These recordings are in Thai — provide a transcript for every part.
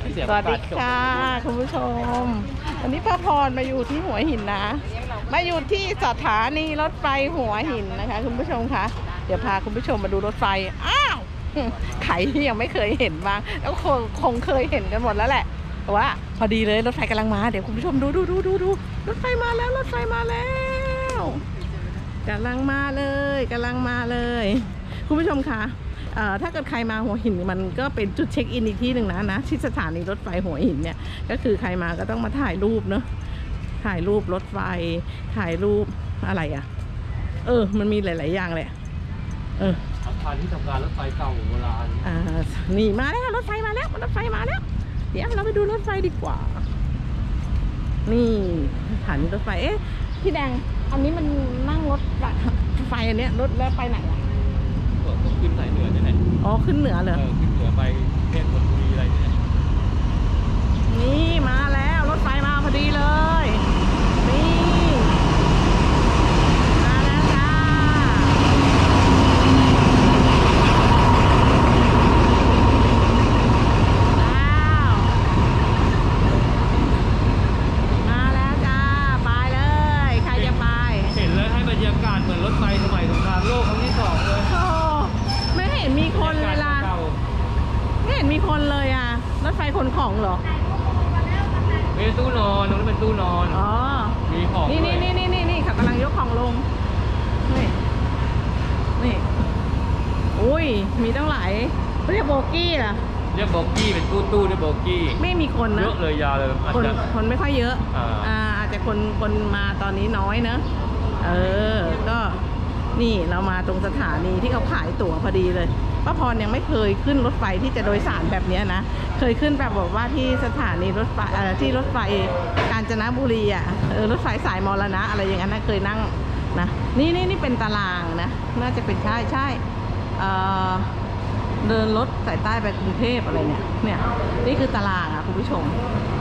สวัสดีค่ะคุณผู้ชมวันนี้ป้าพรมาอยู่ที่หัวหินนะมาอยู่ที่สถานีรถไฟหัวหินนะคะคุณผู้ชมคะเดี๋ยวพาคุณผู้ชมมาดูรถไฟอ้าวใครที่ยังไม่เคยเห็นบ้างแล้วคงเคยเห็นกันหมดแล้วแหละแต่ว่าพอดีเลยรถไฟกำลังมาเดี๋ยวคุณผู้ชมดูรถไฟมาแล้วรถไฟมาแล้วกำลังมาเลยคุณผู้ชมคะถ้าเกิดใครมาหัวหินมันก็เป็นจุดเช็คอินอีกที่หนึ่งนะที่สถานีรถไฟหัวหินเนี่ยก็คือใครมาก็ต้องมาถ่ายรูปเนอะถ่ายรูปรถไฟถ่ายรูปอะไรอ่ะมันมีหลายๆอย่างแหละอาคารที่ทำการรถไฟเก่าโบราณนี่มาแล้วรถไฟมาแล้วเดี๋ยวเราไปดูรถไฟดีกว่านี่สถานีรถไฟพี่แดงอันนี้มันนั่งรถไฟอันเนี้ยรถแล้วไปไหนอ่ะต้องขึ้นสายเหนือนี่แหละขึ้นเหนือเลยขึ้นเหนือไปเพชรบุรีอะไรเนี่ยนี่มาแล้วรถไฟมาพอดีเลยนี่มาแล้วจ้ามาแล้วจ้าไปเลยใครจะไปเห็นแล้วให้บรรยากาศเหมือนรถไฟสมัยสงครามโลกครั้งที่2เลยไม่เห็นมีคนเลยล่ะไม่เห็นมีคนเลยอ่ะรถไฟขนของเหรอเป็นตู้นอนตรงนี้เป็นตู้นอนมีของนี่เขากำลังยกของลงนี่อุ้ยมีตั้งหลายเรียกโบกี้ล่ะเรียกโบกี้เป็นตู้ด้วยโบกี้ไม่มีคนนะเยอะเลยยาวเลยคนไม่ค่อยเยอะอาจจะคนมาตอนนี้น้อยเนอะก็นี่เรามาตรงสถานีที่เขาขายตั๋วพอดีเลยป้าพรยังไม่เคยขึ้นรถไฟที่จะโดยสารแบบนี้นะเคยขึ้นแบบว่าที่สถานีรถไฟที่รถไฟกาญจนบุรีรถไฟสายมรณะอะไรอย่างนั้นนะเคยนั่งนะนี่เป็นตารางนะน่าจะเป็นใช่เดินรถสายใต้ไปกรุงเทพอะไรเนี่ยนี่คือตารางคุณผู้ชม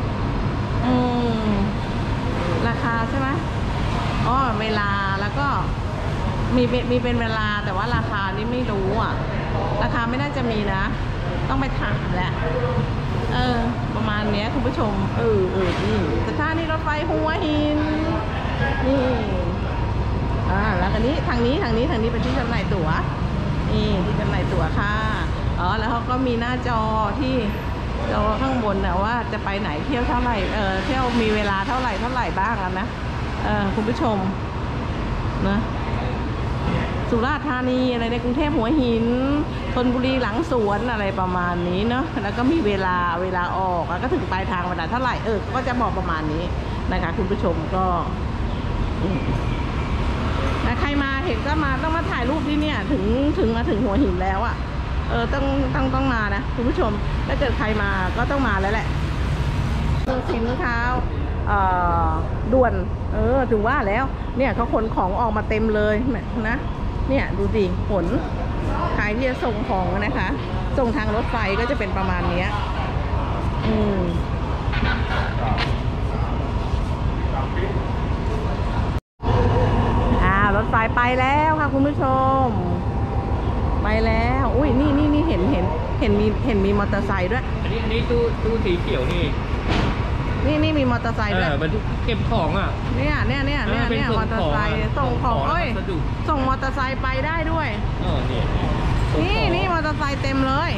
ราคาใช่ไหมเวลาแล้วก็มีเป็นเวลาแต่ว่าราคานี่ไม่รู้ราคาไม่น่าจะมีนะต้องไปถามแหละประมาณนี้คุณผู้ชมนี่สถานีรถไฟหัวหินนี่แล้วอันนี้ทางนี้เป็นที่จำหน่ายตั๋วนี่ที่จำหน่ายตั๋วค่ะแล้วเขาก็มีหน้าจอที่จอข้างบนนะว่าจะไปไหนเที่ยวเท่าไหร่เที่ยวมีเวลาเท่าไหร่บ้างนะคุณผู้ชมนะสุราษฎร์ธานีอะไรในกรุงเทพหัวหินธนบุรีหลังสวนอะไรประมาณนี้เนาะแล้วก็มีเวลาออกแล้วก็ถึงปลายทางเวลาเท่าไหร่ก็จะบอกประมาณนี้นะคะคุณผู้ชมก็ใครมาเห็นก็มาต้องมาถ่ายรูปที่เนี่ยถึงมาถึงหัวหินแล้วต้องมานะคุณผู้ชมถ้าเกิดใครมาก็ต้องมาแล้วแหละสินค้าด่วนถึงว่าแล้วเนี่ยเขาขนของออกมาเต็มเลยนะเนี่ยดูดิขนใครที่จะส่งของนะคะส่งทางรถไฟก็จะเป็นประมาณนี้รถไฟไปแล้วค่ะคุณผู้ชมไปแล้วอุ้ยนี่เห็นมีมอเตอร์ไซค์ด้วยอันนี้ตู้สีเขียวนี่มีมอเตอร์ไซค์ด้วยมันเก็บของเนี่ยมอเตอร์ไซค์ส่งของส่งมอเตอร์ไซค์ไปได้ด้วยนี่มอเตอร์ไซค์เต็มเลย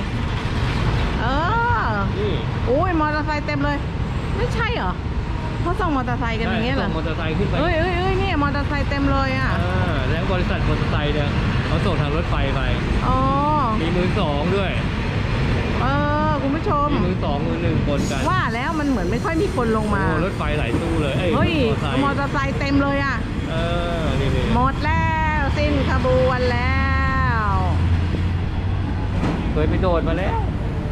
อุ้ยมอเตอร์ไซค์เต็มเลยไม่ใช่เหรอเขาส่งมอเตอร์ไซค์กันอย่างเงี้ยเหรอมอเตอร์ไซค์ขึ้นไปนี่มอเตอร์ไซค์เต็มเลยแล้วบริษัทมอเตอร์ไซค์เนี่ยเขาส่งทางรถไฟไปมีมือ2ด้วยคุณผู้ชมมือ2มือ1ปนกันว่าแล้วมันเหมือนไม่ค่อยมีคนลงมารถไฟหลายตู้เลยมอเตอร์ไซค์เต็มเลยนี่หมดแล้วสิ้นขบวนแล้วเคยไปโดดมาแล้ว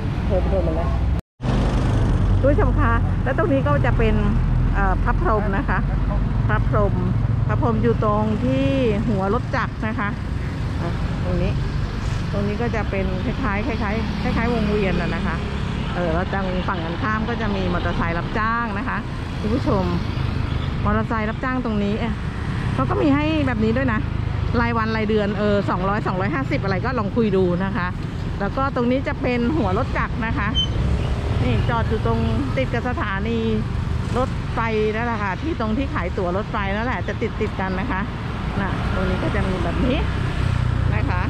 ด้วยชมค่ะแล้วตรงนี้ก็จะเป็นพระพรหมนะคะพระพรหมอยู่ตรงที่หัวรถจักรนะคะตรงนี้ก็จะเป็นคล้ายวงเวียนนะคะแล้วทางฝั่งกันข้ามก็จะมีมอเตอร์ไซค์รับจ้างนะคะคุณผู้ชมมอเตอร์ไซค์รับจ้างตรงนี้เขาก็มีให้แบบนี้ด้วยนะรายวันรายเดือน200 250อะไรก็ลองคุยดูนะคะแล้วก็ตรงนี้จะเป็นหัวรถจักรนะคะนี่จอดอยู่ตรงติดกับสถานีรถไฟนั่นแหละค่ะที่ตรงที่ขายตั๋วรถไฟนั่นแหละจะติดกันนะคะน่ะตรงนี้ก็จะมีแบบนี้นะคะ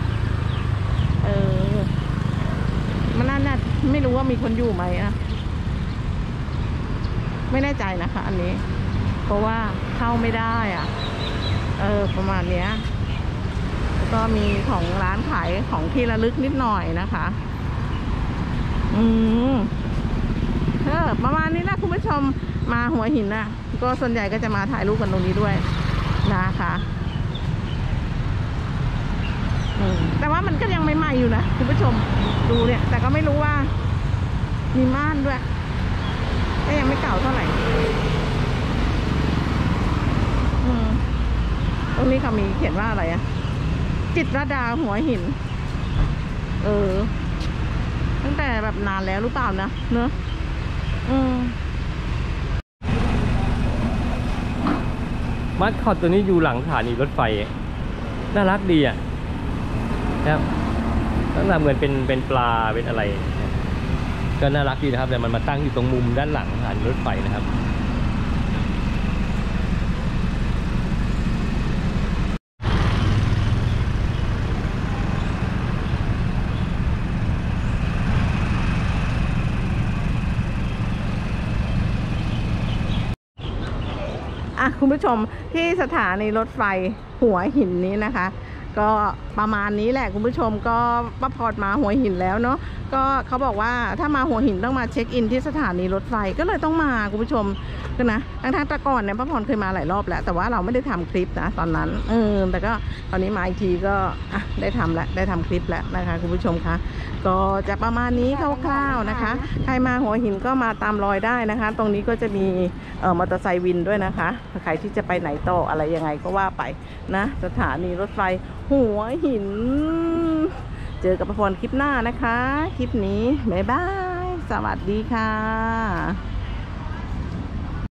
มันน่าไม่รู้ว่ามีคนอยู่ไหมนะไม่แน่ใจนะคะอันนี้เพราะว่าเข้าไม่ได้อ่ะประมาณเนี้ยแล้วก็มีของร้านขายของที่ระลึกนิดหน่อยนะคะประมาณนี้แหละคุณผู้ชมมาหัวหินนะก็ส่วนใหญ่ก็จะมาถ่ายรูปกันตรงนี้ด้วยนะคะแต่ว่ามันก็ยังใหม่ๆอยู่นะคุณผู้ชมดูเนี่ยแต่ก็ไม่รู้ว่ามีม่านด้วยก็ยังไม่เก่าเท่าไหร่ตรงนี้เขามีเขียนว่าอะไรอะจิตรดาหัวหินตั้งแต่แบบนานแล้วหรือเปล่านะเนอะมัสคอตตัวนี้อยู่หลังสถานีรถไฟน่ารักดีอ่ะครับตั้งแต่เหมือนเป็นปลาเป็นอะไรก็น่ารักดีนะครับแต่มันมาตั้งอยู่ตรงมุมด้านหลังสถานีรถไฟนะครับคุณผู้ชมที่สถานีรถไฟหัวหินนี้นะคะก็ประมาณนี้แหละคุณผู้ชมก็ป้าพอดมาหัวหินแล้วเนาะก็เขาบอกว่าถ้ามาหัวหินต้องมาเช็คอินที่สถานีรถไฟก็เลยต้องมาคุณผู้ชมก็นะทั้งแต่ก่อนเนี่ยป้าพรเคยมาหลายรอบแล้วแต่ว่าเราไม่ได้ทำคลิปนะตอนนั้นแต่ก็ตอนนี้มาอีกทีก็ได้ทำแล้วได้ทำคลิปแล้วนะคะคุณผู้ชมคะก็จะประมาณนี้คร่าวๆนะคะใครมาหัวหินก็มาตามรอยได้นะคะตรงนี้ก็จะมีมอเตอร์ไซค์วินด้วยนะคะใครที่จะไปไหนต่ออะไรยังไงก็ว่าไปนะสถานีรถไฟหัวหินเจอกับป้าพรคลิปหน้านะคะคลิปนี้บ๊ายบายสวัสดีค่ะ